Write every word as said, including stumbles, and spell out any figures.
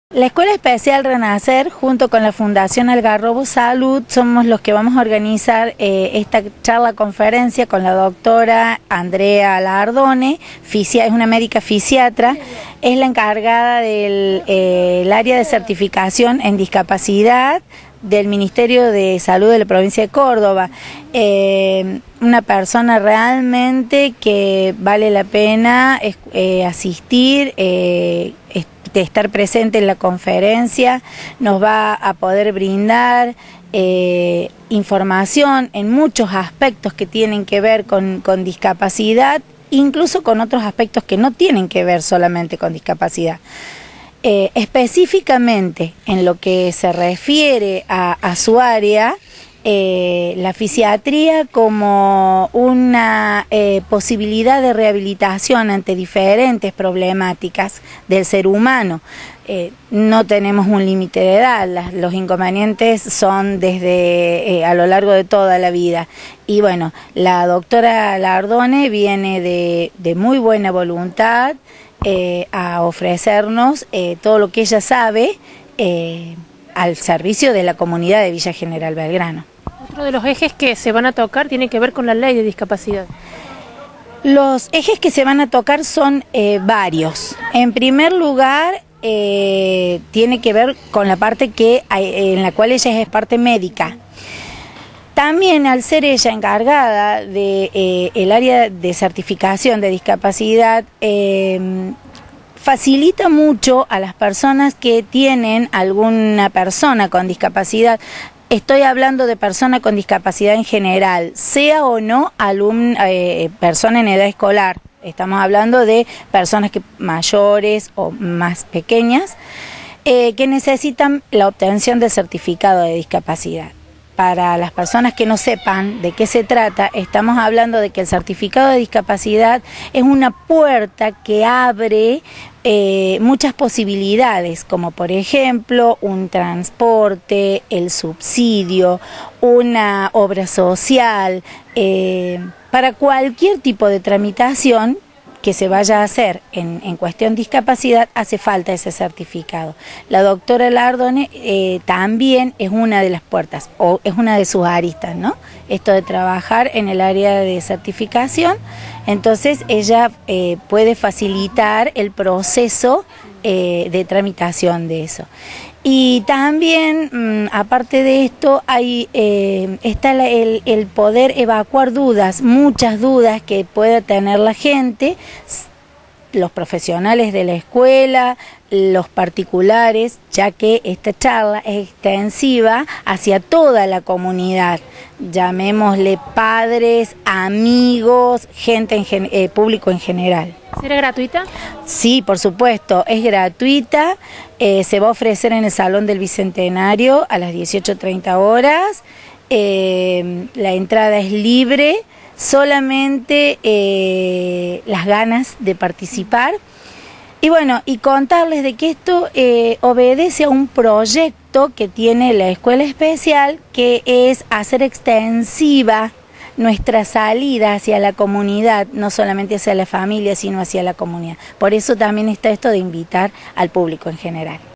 La Escuela Especial Renacer, junto con la Fundación Algarrobo Salud, somos los que vamos a organizar eh, esta charla conferencia con la doctora Andrea Lardone, fisia, es una médica fisiatra, es la encargada del eh, el área de certificación en discapacidad del Ministerio de Salud de la provincia de Córdoba. Eh, una persona realmente que vale la pena eh, asistir, eh, de estar presente en la conferencia, nos va a poder brindar eh, información en muchos aspectos que tienen que ver con, con discapacidad, incluso con otros aspectos que no tienen que ver solamente con discapacidad. Eh, específicamente en lo que se refiere a, a su área, eh, la fisiatría como una eh, posibilidad de rehabilitación ante diferentes problemáticas del ser humano. Eh, no tenemos un límite de edad, las, los inconvenientes son desde eh, a lo largo de toda la vida. Y bueno, la doctora Lardone viene de, de muy buena voluntad eh, a ofrecernos eh, todo lo que ella sabe eh, al servicio de la comunidad de Villa General Belgrano. Otro de los ejes que se van a tocar tiene que ver con la ley de discapacidad. Los ejes que se van a tocar son eh, varios. En primer lugar, eh, tiene que ver con la parte que hay, en la cual ella es parte médica. También, al ser ella encargada de eh, el área de certificación de discapacidad, eh, facilita mucho a las personas que tienen alguna persona con discapacidad. Estoy hablando de persona con discapacidad en general, sea o no alumno, eh, persona en edad escolar. Estamos hablando de personas que, mayores o más pequeñas eh, que necesitan la obtención del certificado de discapacidad. Para las personas que no sepan de qué se trata, estamos hablando de que el certificado de discapacidad es una puerta que abre eh, muchas posibilidades, como por ejemplo un transporte, el subsidio, una obra social, eh, para cualquier tipo de tramitación que se vaya a hacer en, en cuestión de discapacidad, hace falta ese certificado. La doctora Lardone eh, también es una de las puertas, o es una de sus aristas, ¿no? Esto de trabajar en el área de certificación, entonces ella eh, puede facilitar el proceso eh, de tramitación de eso. Y también, mmm, aparte de esto, hay, eh, está la, el, el poder evacuar dudas, muchas dudas que pueda tener la gente, los profesionales de la escuela, los particulares, ya que esta charla es extensiva hacia toda la comunidad, llamémosle padres, amigos, gente en gen eh, público en general. ¿Será gratuita? Sí, por supuesto, es gratuita, eh, se va a ofrecer en el Salón del Bicentenario a las dieciocho treinta horas, eh, la entrada es libre, solamente eh, las ganas de participar. Y bueno, y contarles de que esto eh, obedece a un proyecto que tiene la Escuela Especial, que es hacer extensiva nuestra salida hacia la comunidad, no solamente hacia la familia, sino hacia la comunidad. Por eso también está esto de invitar al público en general.